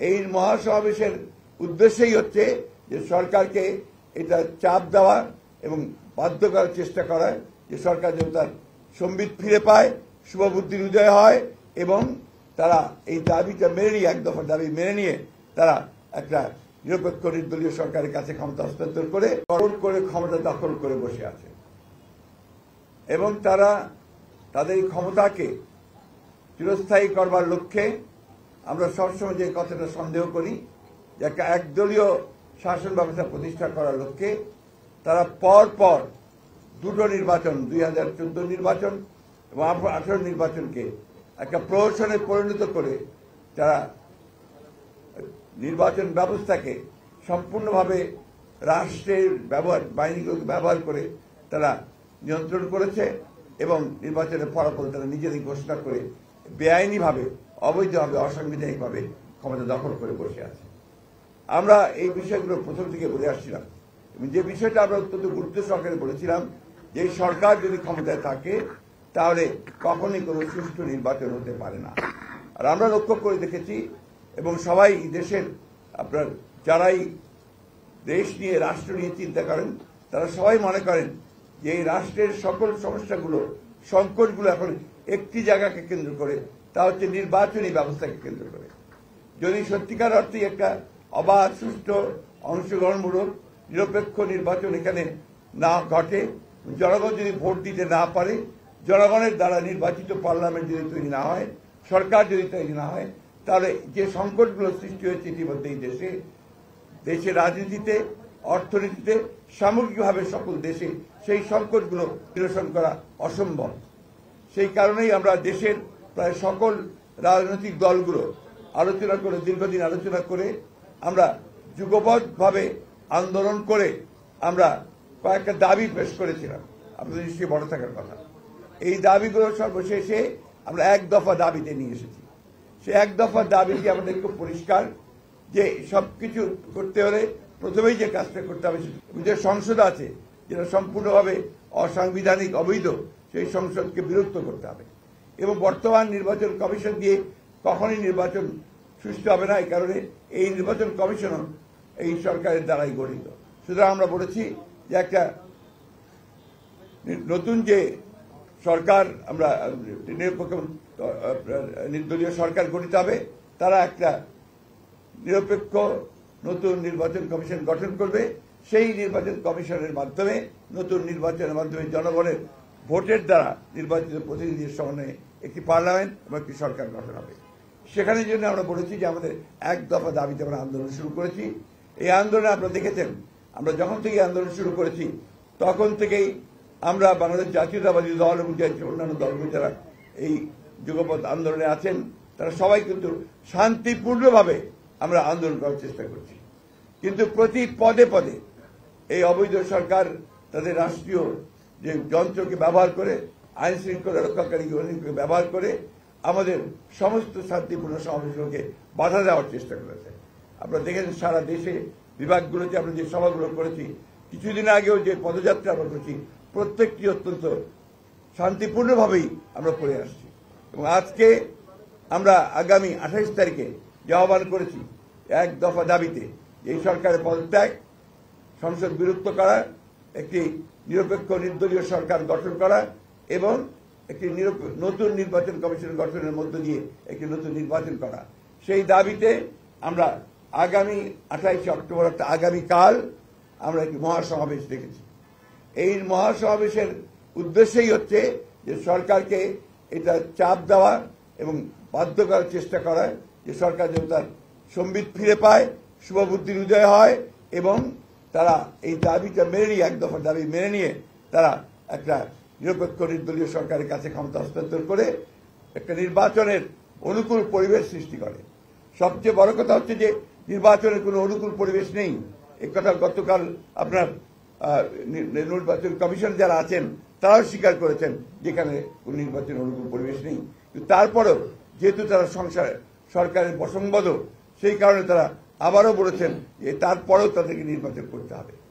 এই মহাসমাবেশের উদ্দেশ্যই হচ্ছে যে সরকারকে এটা চাপ দেওয়া এবং বাধ্য করার চেষ্টা করা যে সরকার যেন তার সম্বিত ফিরে পায়, শুভবুদ্ধির উদয় হয় এবং তারা এই দাবিটা মেনে নিয়ে, এক দফা দাবি মেনে নিয়ে তারা একটা নিরপেক্ষ নির্দলীয় সরকারের কাছে ক্ষমতা হস্তান্তর করে ক্ষমতা দখল করে বসে আছে এবং তারা তাদের এই ক্ষমতাকে চিরস্থায়ী করবার লক্ষ্যে আমরা সবসময় যে কথাটা সন্দেহ করি যে একটা একদলীয় শাসন ব্যবস্থা প্রতিষ্ঠা করার লক্ষ্যে তারা পর দুটো নির্বাচন, 2014 নির্বাচন এবং 2018 নির্বাচনকে একটা প্রহসনে পরিণত করে তারা নির্বাচন ব্যবস্থাকে সম্পূর্ণভাবে রাষ্ট্রের বাহিনীগুলোকে ব্যবহার করে তারা নিয়ন্ত্রণ করেছে এবং নির্বাচনের ফলাফল তারা নিজেদের ঘোষণা করে বেআইনিভাবে, অবৈধভাবে, অসাংবিধানিকভাবে ক্ষমতা দখল করে বসে আছে। আমরা এই বিষয়গুলো প্রথম থেকে বলে আসছিলাম এবং যে বিষয়টা আমরা অত্যন্ত গুরুত্ব সহকারে বলেছিলাম যে এই সরকার যদি ক্ষমতায় থাকে তাহলে কখনোই কোনো সুষ্ঠু নির্বাচন হতে পারে না। আর আমরা লক্ষ্য করে দেখেছি এবং সবাই দেশের আপনার যারাই দেশ নিয়ে, রাষ্ট্র নিয়ে চিন্তা করেন তারা সবাই মনে করেন যে এই রাষ্ট্রের সকল সমস্যাগুলো, সংকটগুলো এখন একটি জায়গাকে কেন্দ্র করে, তা হচ্ছে নির্বাচনী ব্যবস্থাকে কেন্দ্র করে। যদি সত্যিকার অর্থে একটা অবাধ, সুষ্ঠু, অংশগ্রহণমূলক, নিরপেক্ষ নির্বাচন এখানে না ঘটে, জনগণ যদি ভোট দিতে না পারে, জনগণের দ্বারা নির্বাচিত পার্লামেন্ট যদি তৈরি না হয়, সরকার যদি তৈরি না হয়, তাহলে যে সংকটগুলো সৃষ্টি হয়েছে ইতিমধ্যেই দেশের রাজনীতিতে, অর্থনীতিতে, সামগ্রিকভাবে সকল দেশে সেই সংকটগুলো নিরসন করা অসম্ভব। সেই কারণেই আমরা দেশের প্রায় সকল রাজনৈতিক দলগুলো আলোচনা করে, দীর্ঘদিন আলোচনা করে আমরা যুগপৎভাবে আন্দোলন করে আমরা কয়েকটা দাবি পেশ করেছিলাম, আপনাদের নিশ্চয়ই মনে থাকার কথা। এই দাবিগুলো সর্বশেষে আমরা এক দফা দাবিতে নিয়ে এসেছি। সে এক দফা দাবিটি আমাদের খুব পরিষ্কার যে সবকিছু করতে হলে প্রথমেই যে কাজটা করতে হবে, যে সংসদ আছে যেটা সম্পূর্ণভাবে অসাংবিধানিক, অবৈধ, সেই সংসদকে বিলুপ্ত করতে হবে এবং বর্তমান নির্বাচন কমিশন দিয়ে কখনই নির্বাচন সুষ্ঠু হবে না। এই কারণে এই নির্বাচন কমিশনও এই সরকারের দ্বারাই গঠিত। সুতরাং আমরা বলেছি যে একটা নতুন যে সরকার, আমরা নিরপেক্ষ নির্দলীয় সরকার গঠিত হবে, তারা একটা নিরপেক্ষ নতুন নির্বাচন কমিশন গঠন করবে। সেই নির্বাচন কমিশনের মাধ্যমে, নতুন নির্বাচনের মাধ্যমে জনগণের ভোটের দ্বারা নির্বাচিত প্রতিনিধির সমন্বয়ে একটি পার্লামেন্ট এবং একটি সরকার গঠন হবে। সেখানের জন্য আমরা বলেছি যে আমাদের এক দফা দাবিতে আমরা আন্দোলন শুরু করেছি। এই আন্দোলনে আপনারা দেখেছেন, আমরা যখন থেকে আন্দোলন শুরু করেছি তখন থেকেই আমরা বাংলাদেশ জাতীয়তাবাদী দল এবং অন্যান্য দলগুলো যারা এই যুগপৎ আন্দোলনে আছেন তারা সবাই কিন্তু শান্তিপূর্ণভাবে আমরা আন্দোলন করার চেষ্টা করছি। কিন্তু প্রতি পদে পদে এই অবৈধ সরকার তাদের রাষ্ট্রীয় যে যন্ত্রকে ব্যবহার করে, আইন শৃঙ্খলা রক্ষাকারী বাহিনীকে ব্যবহার করে আমাদের সমস্ত শান্তিপূর্ণ সমাবেশকে বাধা দেওয়ার চেষ্টা করেছে। আপনারা দেখেছেন সারা দেশে বিভাগগুলোতে আমরা যে সভাগুলো করেছি, কিছুদিন আগেও যে পদযাত্রা আমরা করেছি, প্রত্যেকটি অত্যন্ত শান্তিপূর্ণভাবেই আমরা করে আসছি এবং আজকে আমরা আগামী 28 তারিখে যে আহ্বান করেছি এক দফা দাবিতে, এই সরকারের পদত্যাগ, সংসদ বিলুপ্ত করা, একটি নিরপেক্ষ নির্দলীয় সরকার গঠন করা এবং একটি নতুন নির্বাচন কমিশন গঠনের মধ্য দিয়ে একটি নতুন নির্বাচন করা, সেই দাবিতে আমরা আগামী 28 অক্টোবর অর্থাৎ আগামীকাল আমরা একটি মহাসমাবেশ দেখেছি। এই মহাসমাবেশের উদ্দেশ্যই হচ্ছে যে সরকারকে এটা চাপ দেওয়া এবং বাধ্য করার চেষ্টা করা যে সরকার যেন তার সম্বিত ফিরে পায়, শুভবুদ্ধির উদয় হয় এবং তারা এই দাবিটা মেনে নিয়ে, এক দফা দাবি মেনে নিয়ে তারা একটা নিরপেক্ষ নির্দলীয় সরকারের কাছে ক্ষমতা হস্তান্তর করে একটা নির্বাচনের অনুকূল পরিবেশ সৃষ্টি করে। সবচেয়ে বড় কথা হচ্ছে যে নির্বাচনের কোনো অনুকূল পরিবেশ নেই। এই কথা গতকাল আপনার নির্বাচন কমিশন যারা আছেন তারাও স্বীকার করেছেন যেখানে কোন নির্বাচন অনুকূল পরিবেশ নেই। কিন্তু তারপরেও যেহেতু তারা সরকারের বসংবদ, সেই কারণে তারা আবারও বলেছেন যে তারপরেও তাদেরকে নির্বাচন করতে হবে।